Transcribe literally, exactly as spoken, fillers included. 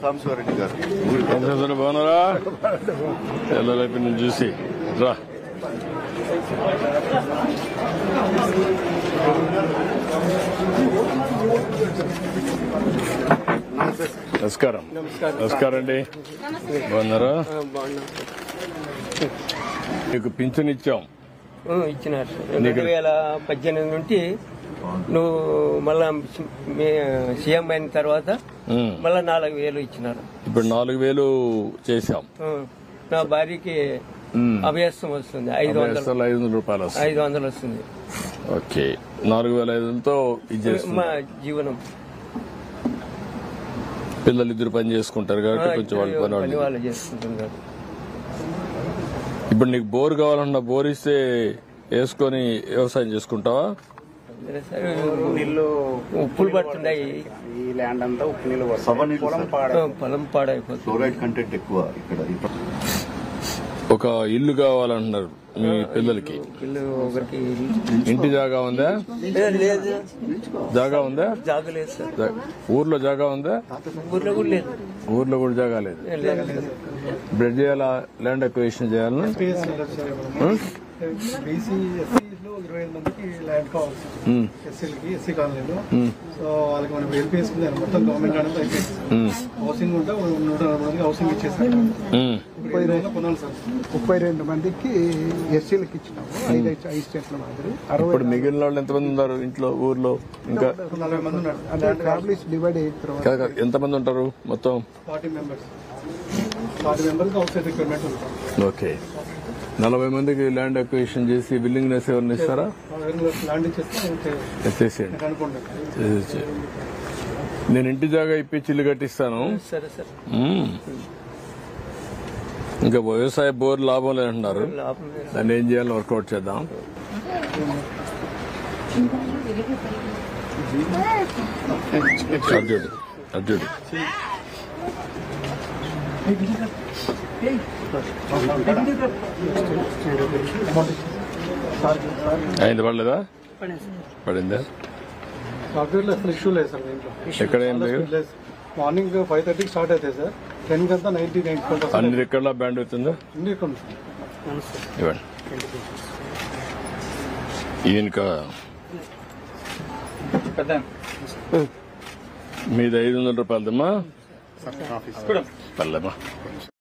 సాంబశివారెడ్డి గారు. బాగున్నారా? పిల్లలైపు నుంచి చూసి రా. నమస్కారం. నమస్కారం అండి. బాగున్నారా? నీకు పింఛన్ ఇచ్చాం. ఇచ్చినారు రెండు వేల పద్దెనిమిది నుండి నువ్వు మళ్ళా సీఎం అయిన తర్వాత మళ్ళా నాలుగు వేలు ఇచ్చినారు. ఇప్పుడు నాలుగు వేలు చేశాం. నా భార్యకి అభ్యాసం వస్తుంది ఐదు వందలు ఐదు వందల రూపాయలు ఐదు వందలు వస్తుంది. ఓకే, నాలుగు వేల ఐదు వందలతో మా జీవనం. పిల్లలు ఇద్దరు పని చేసుకుంటారు కాబట్టి కొంచెం వాళ్ళు పని వాళ్ళు చేసుకుంటున్నారు. ఇప్పుడు నీకు బోర్ కావాలన్నా బోర్ ఇస్తే వేసుకొని వ్యవసాయం చేసుకుంటావా? ఉప్పులు పడుతున్నాయి, ఈ ల్యాండ్ అంతా ఉప్పు నీళ్ళు పొలం పాడైపోతుంది. ఫ్లోరైడ్ కంటెంట్ ఎక్కువ ఇక్కడ. ఒక ఇల్లు కావాలంటున్నారు మీ పిల్లలకి. ఒకరికి ఇంటి జాగా ఉందా? లేదు. జాగా ఉందా? జాగా లేదు సార్. ఊర్లో జాగా ఉందా? ఊర్లో కూడా లేదు. ఊర్లో కూడా జాగా లేదు. బ్రెడ్ చేయాలా? ల్యాండ్ అక్విజిషన్ చేయాలన్నా? బీసీ ఎస్సీలో ఇరవై ఐదు మందికి ల్యాండ్ కావాలి ఎస్సీలకి, ఎస్సీ కాలనీలో. సో వాళ్ళకి మనం హెల్ప్ చేసుకుంది మొత్తం గవర్నమెంట్ ల్యాండ్ అంతా అయిపోయింది. హౌసింగ్ ఉంటే నూట నలభై మందికి హౌసింగ్ ఇచ్చేసారు. ముప్పై రెండు కొనాలి సార్. ముప్పై రెండు మందికి ఎస్సీలకి ఇచ్చినాము. ఐదు ఐదు స్టేట్ల మాదిరి. ఇప్పుడు మిగిలిన వాళ్ళు ఎంతమంది ఉన్నారు ఇంట్లో ఊర్లో? ఇంకా నలభై మంది ఉన్నారు. అంటే ఫ్యామిలీస్ డివైడ్ అయిన తర్వాత ఎంతమంది ఉంటారు మొత్తం? Forty members. Forty members house requirement ఉంటారు. ఓకే, నలభై మందికి ల్యాండ్ అక్విజిషన్ చేసి బిల్డింగ్నెస్ ఎవరిని ఇస్తారా? ల్యాండ్ ఇచ్చేస్తే చేసేయండి. నేను ఇంటి జాగా ఇప్పించి ఇల్లు కట్టిస్తాను. సరే సార్. ఇంకా వ్యవసాయ బోర్ లాభం లేదంటున్నారు. దాన్ని ఏం చేయాలని వర్కౌట్ చేద్దాం. అర్జుడు అర్జుడు అయింది. పడలేదా? పడిందా? సాఫ్ట్వేర్ లో అసలు ఇష్యూ లేదు సార్. దీంట్లో ఎక్కడ ఏం లేదు. మార్నింగ్ ఫైవ్ థర్టీకి స్టార్ట్ అవుతాయి సార్. టెన్ కంతా నైన్టీ నైన్ అన్ని ఎక్కడ బ్యాండ్ అవుతుందా? ఇవ్వండి. ఇది ఇంకా మీది ఐదు వందల రూపాయలదమ్మా. పర్లేమ్మా.